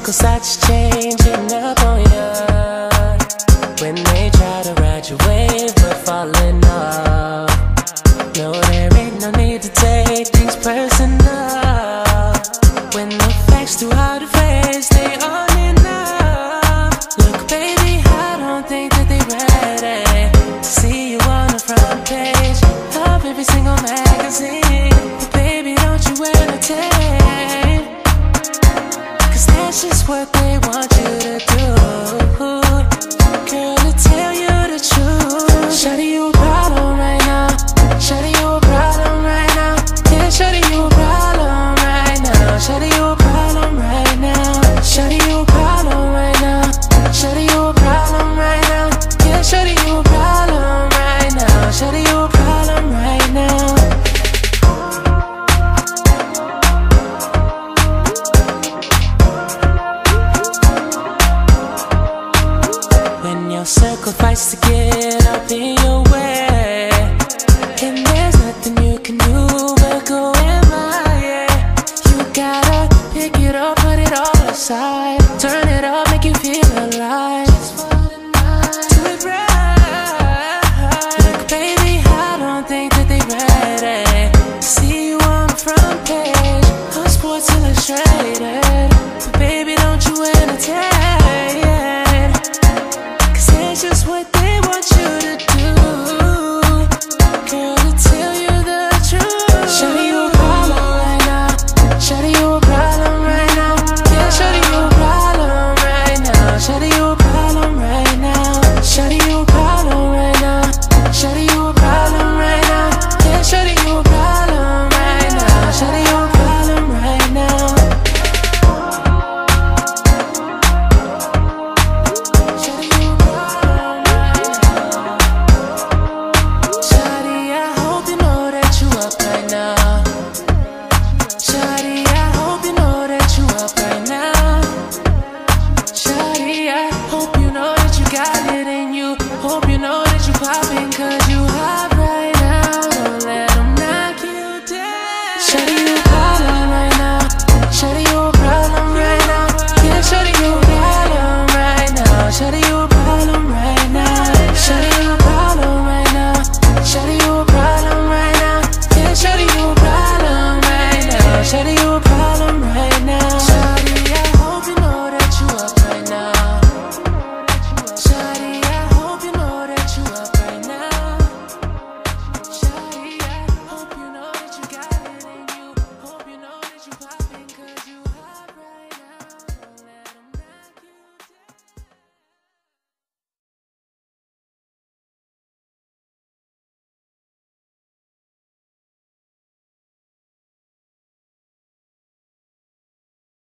circles I just changing up on ya. When they try to ride your wave but falling off. No, there ain't no need to take things personal. When the facts too hard to face, they aren't enough. Look baby, I don't think that they ready to see you on the front page of every single magazine. But baby, don't you entertain, 'cause that's just what they want you to do. Girl, to tell you the truth, shawty, you a problem right now. Shawty, you a problem right now. Yeah, shawty, you a problem right now. Shawty, you a problem right now. Shawty, you a problem right now. Shawty, you a problem right now. Yeah, shawty, you a problem right now. Shawty, you a problem right now. When your circle fights to get up in your way, and there's nothing you can do but go in my way. You gotta pick it up, put it all aside, turn it up, make you feel alive. Do it right. Look baby, I don't think that they ready to see you on the front page of Sports Illustrated.